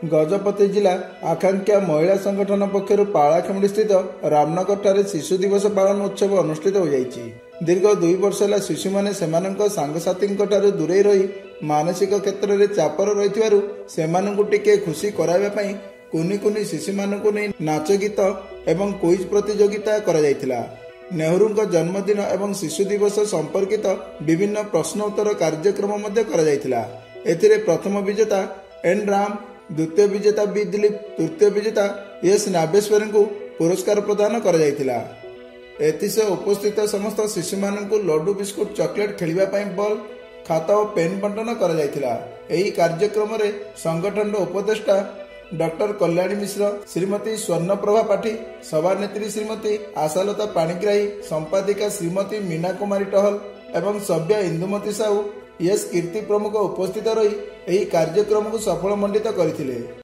गजपति जिला आकांक्षा महिला संगठन पक्षर पालाखेमुड़ी स्थित रामनगर ठारे शिशु दिवस पालन उत्सव अनुष्ठित हो जाइछि। दीर्घ 2 वर्ष है शिशु मैंने सांगसाथी दूरे रही मानसिक क्षेत्र में चापर रही टिके खुशी कराइबा कुनी कुनी शिशु मानक नहीं नाच गीत एवं क्विज प्रतियोगिता करा जायथिला। नेहरू जन्मदिन एवं शिशु दिवस संपर्कित विभिन्न प्रश्न उत्तर कार्यक्रम मध्य करा जायथिला। एथिरे प्रथम विजेता एन राम, द्वितीय विजेता बी दिलीप, तृतीय विजेता एस नागेश्वर को पुरस्कार प्रदान करा जायथिला। एथिसे उपस्थित समस्त शिशु मानक लड्डू बिस्कुट चॉकलेट खेलिबा पई बॉल खाता और पेन बंटन करा जायथिला। एही कार्यक्रम रे संगठन उपदेष्टा डॉक्टर कल्याणी मिश्र, श्रीमती स्वर्णप्रभा पाठी, सभानेत्री श्रीमती आशालता पाणिग्राही, संपादिका श्रीमती मीना कुमारी टहल एवं सभ्य इंदुमती साहू, यस कीर्ति प्रमुख उपस्थित रही ଏହି କାର୍ଯ୍ୟକ୍ରମକୁ ସଫଳ ମଣ୍ଡିତ କରିଥିଲେ।